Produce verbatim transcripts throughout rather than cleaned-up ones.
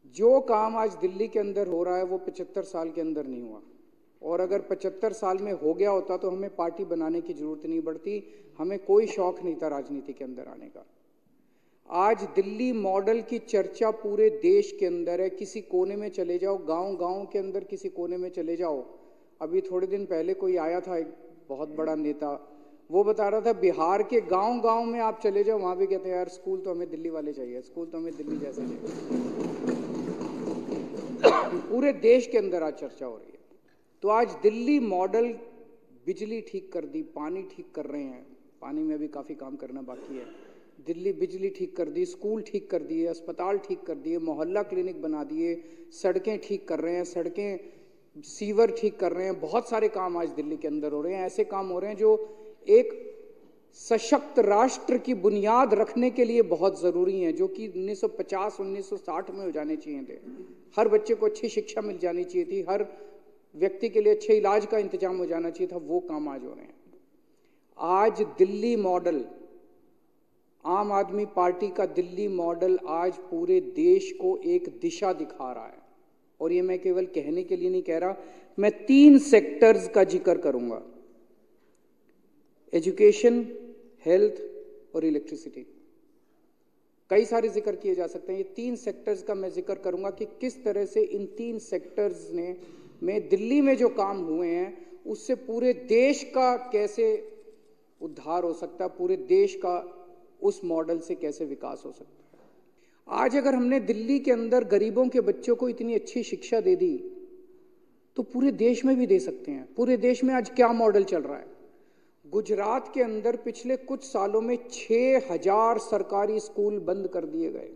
जो काम आज दिल्ली के अंदर हो रहा है वो पचहत्तर साल के अंदर नहीं हुआ, और अगर पचहत्तर साल में हो गया होता तो हमें पार्टी बनाने की जरूरत नहीं पड़ती, हमें कोई शौक नहीं था राजनीति के अंदर आने का। आज दिल्ली मॉडल की चर्चा पूरे देश के अंदर है। किसी कोने में चले जाओ, गांव गांव के अंदर किसी कोने में चले जाओ। अभी थोड़े दिन पहले कोई आया था, एक बहुत बड़ा नेता, वो बता रहा था बिहार के गांव गांव में आप चले जाओ, वहां भी कहते हैं यार स्कूल तो हमें दिल्ली वाले चाहिए, स्कूल तो हमें दिल्ली जैसे चाहिए। पूरे देश के अंदर आज चर्चा हो रही है। तो आज दिल्ली मॉडल, बिजली ठीक कर दी, पानी ठीक कर रहे हैं, पानी में भी काफी काम करना बाकी है। दिल्ली बिजली ठीक कर दी, स्कूल ठीक कर दिए, अस्पताल ठीक कर दिए, मोहल्ला क्लिनिक बना दिए, सड़कें ठीक कर रहे हैं, सड़कें सीवर ठीक कर रहे हैं। बहुत सारे काम आज दिल्ली के अंदर हो रहे हैं। ऐसे काम हो रहे हैं जो एक सशक्त राष्ट्र की बुनियाद रखने के लिए बहुत जरूरी हैं, जो कि उन्नीस सौ पचास उन्नीस सौ साठ में हो जाने चाहिए थे। हर बच्चे को अच्छी शिक्षा मिल जानी चाहिए थी, हर व्यक्ति के लिए अच्छे इलाज का इंतजाम हो जाना चाहिए था। वो काम आज हो रहे हैं। आज दिल्ली मॉडल, आम आदमी पार्टी का दिल्ली मॉडल आज पूरे देश को एक दिशा दिखा रहा है। और ये मैं केवल कहने के लिए नहीं कह रहा, मैं तीन सेक्टर्स का जिक्र करूंगा, एजुकेशन, हेल्थ और इलेक्ट्रिसिटी। कई सारे जिक्र किए जा सकते हैं, ये तीन सेक्टर्स का मैं जिक्र करूंगा कि किस तरह से इन तीन सेक्टर्स ने में दिल्ली में जो काम हुए हैं उससे पूरे देश का कैसे उद्धार हो सकता है, पूरे देश का उस मॉडल से कैसे विकास हो सकता है। आज अगर हमने दिल्ली के अंदर गरीबों के बच्चों को इतनी अच्छी शिक्षा दे दी तो पूरे देश में भी दे सकते हैं। पूरे देश में आज क्या मॉडल चल रहा है? गुजरात के अंदर पिछले कुछ सालों में छह हजार सरकारी स्कूल बंद कर दिए गए।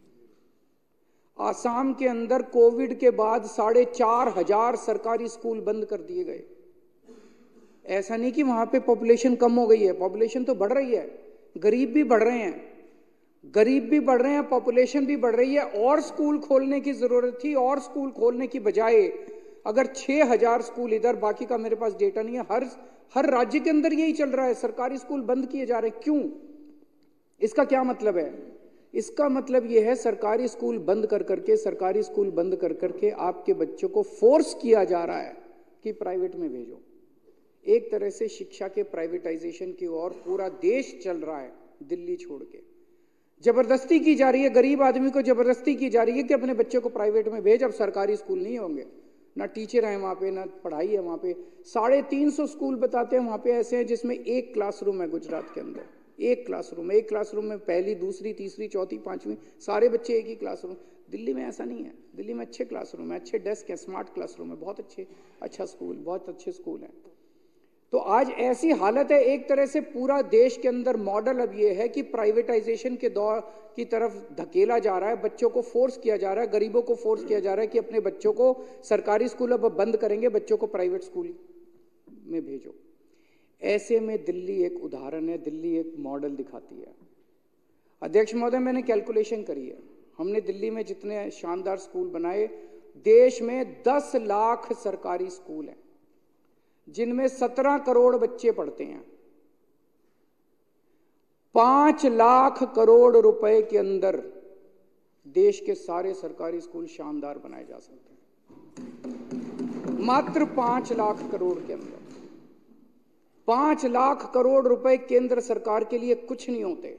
आसाम के अंदर कोविड के बाद साढ़े चार हजार सरकारी स्कूल बंद कर दिए गए। ऐसा नहीं कि वहां पे पॉपुलेशन कम हो गई है, पॉपुलेशन तो बढ़ रही है, गरीब भी बढ़ रहे हैं, गरीब भी बढ़ रहे हैं, पॉपुलेशन भी बढ़ रही है। और स्कूल खोलने की जरूरत थी, और स्कूल खोलने की बजाय अगर छह हजार स्कूल इधर, बाकी का मेरे पास डेटा नहीं है, हर हर राज्य के अंदर यही चल रहा है, सरकारी स्कूल बंद किए जा रहे हैं। क्यों? इसका क्या मतलब है? इसका मतलब यह है सरकारी स्कूल बंद कर करके सरकारी स्कूल बंद कर करके आपके बच्चों को फोर्स किया जा रहा है कि प्राइवेट में भेजो। एक तरह से शिक्षा के प्राइवेटाइजेशन की ओर पूरा देश चल रहा है, दिल्ली छोड़ के। जबरदस्ती की जा रही है, गरीब आदमी को जबरदस्ती की जा रही है कि अपने बच्चे को प्राइवेट में भेज, अब सरकारी स्कूल नहीं होंगे, ना टीचर हैं वहाँ पे, ना पढ़ाई है वहाँ पे। साढ़े तीन सौ स्कूल बताते हैं वहाँ पे ऐसे हैं जिसमें एक क्लासरूम है। गुजरात के अंदर एक क्लासरूम, एक क्लासरूम में पहली, दूसरी, तीसरी, चौथी, पांचवी सारे बच्चे एक ही क्लासरूम। दिल्ली में ऐसा नहीं है। दिल्ली में अच्छे क्लासरूम है, अच्छे डेस्क है, स्मार्ट क्लासरूम है, बहुत अच्छे, अच्छा स्कूल, बहुत अच्छे स्कूल हैं। तो आज ऐसी हालत है, एक तरह से पूरा देश के अंदर मॉडल अब ये है कि प्राइवेटाइजेशन के दौर की तरफ धकेला जा रहा है, बच्चों को फोर्स किया जा रहा है, गरीबों को फोर्स किया जा रहा है कि अपने बच्चों को सरकारी स्कूल अब बंद करेंगे, बच्चों को प्राइवेट स्कूल में भेजो। ऐसे में दिल्ली एक उदाहरण है, दिल्ली एक मॉडल दिखाती है। अध्यक्ष महोदय, मैंने कैलकुलेशन करी है, हमने दिल्ली में जितने शानदार स्कूल बनाए, देश में दस लाख सरकारी स्कूल हैं जिनमें सत्रह करोड़ बच्चे पढ़ते हैं। पांच लाख करोड़ रुपए के अंदर देश के सारे सरकारी स्कूल शानदार बनाए जा सकते हैं। मात्र पांच लाख करोड़ के अंदर। पांच लाख करोड़ रुपए केंद्र सरकार के लिए कुछ नहीं होते।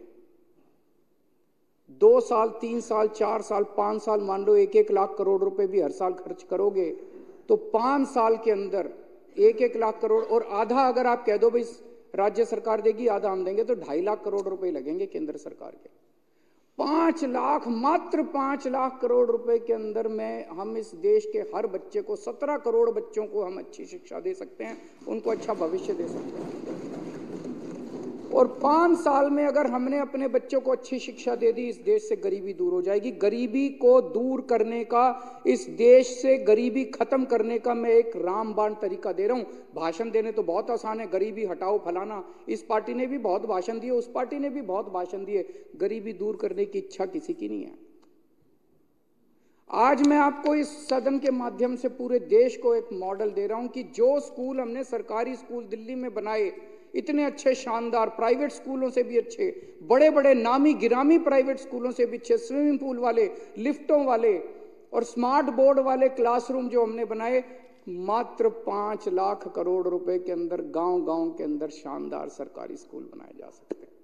दो साल, तीन साल, चार साल, पांच साल, मान लो एक एक लाख करोड़ रुपए भी हर साल खर्च करोगे तो पांच साल के अंदर एक एक लाख करोड़, और आधा अगर आप कह दो भाई राज्य सरकार देगी, आधा हम देंगे, तो ढाई लाख करोड़ रुपए लगेंगे केंद्र सरकार के। पांच लाख, मात्र पांच लाख करोड़ रुपए के अंदर में हम इस देश के हर बच्चे को, सत्रह करोड़ बच्चों को हम अच्छी शिक्षा दे सकते हैं, उनको अच्छा भविष्य दे सकते हैं। और पांच साल में अगर हमने अपने बच्चों को अच्छी शिक्षा दे दी, इस देश से गरीबी दूर हो जाएगी। गरीबी को दूर करने का, इस देश से गरीबी खत्म करने का मैं एक रामबाण तरीका दे रहा हूं। भाषण देने तो बहुत आसान है, गरीबी हटाओ फलाना, इस पार्टी ने भी बहुत भाषण दिए, उस पार्टी ने भी बहुत भाषण दिए, गरीबी दूर करने की इच्छा किसी की नहीं है। आज मैं आपको इस सदन के माध्यम से पूरे देश को एक मॉडल दे रहा हूं कि जो स्कूल हमने सरकारी स्कूल दिल्ली में बनाए, इतने अच्छे शानदार, प्राइवेट स्कूलों से भी अच्छे, बड़े बड़े नामी गिरामी प्राइवेट स्कूलों से भी अच्छे, स्विमिंग पूल वाले, लिफ्टों वाले, और स्मार्ट बोर्ड वाले क्लासरूम जो हमने बनाए, मात्र पांच लाख करोड़ रुपए के अंदर गांव गांव के अंदर शानदार सरकारी स्कूल बनाए जा सकते हैं।